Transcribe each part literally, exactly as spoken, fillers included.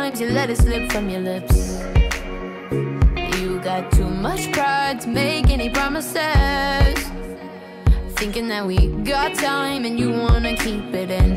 times you let it slip from your lips. You got too much pride to make any promises, thinking that we got time and you wanna keep it in.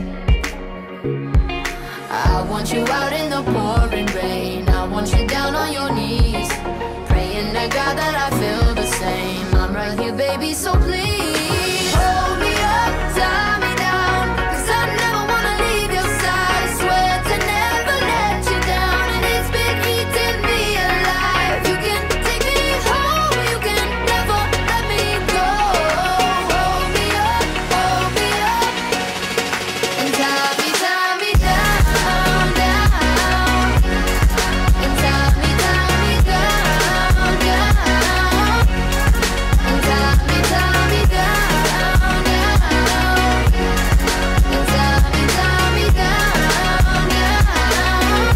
I want you out in the pouring rain, I want you down on your knees, praying to God that I feel the same. I'm right here, baby, so please hold me up, tie me down, 'cause I never wanna leave your side. Swear to never let you down, and it's been eating me alive. You can take me home, you can never let me go. Hold me up, hold me up, and tie me, tie me down, down, and tie me, tie me down, down, and tie me, tie me down, down, and tie me, tie me down, down.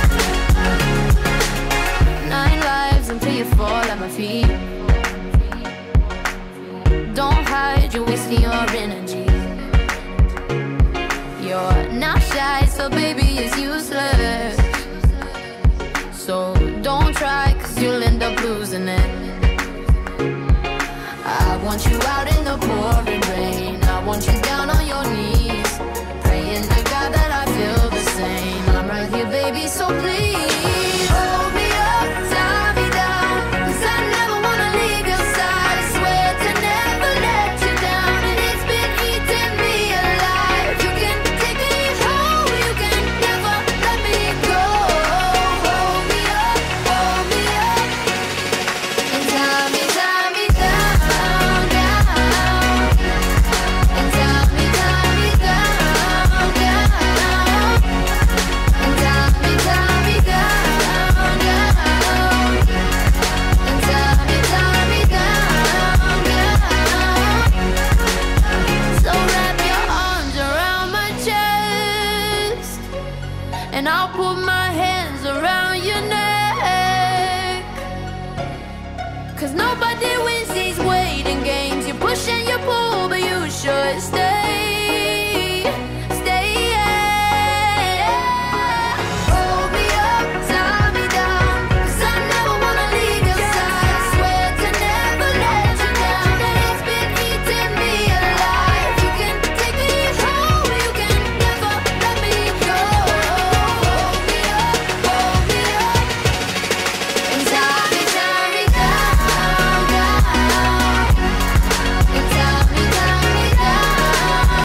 Nine lives until you fall at my feet. Don't hide, you're wasting your energy. You're not shy, so baby, it's useless. So don't try, 'cause you'll end up losing it. I want you out in the pouring rain, I want you down on your knees, praying to God that I feel the same. I'm right here, baby, so please hold me up, tie me down, 'cause I never wanna leave your side. Swear to never let you down, and it's been eating me alive. You can take me home, you can never let me go. Hold me up, hold me up, and tie me, tie me down, down, and tie me, tie me down, down, and tie me, tie me down, down, and tie me, tie me down, down. So wrap your arms around my chest, and I'll put my hands around your neck. 'Cause nobody wins these waiting games. You push and you pull, but you should stay.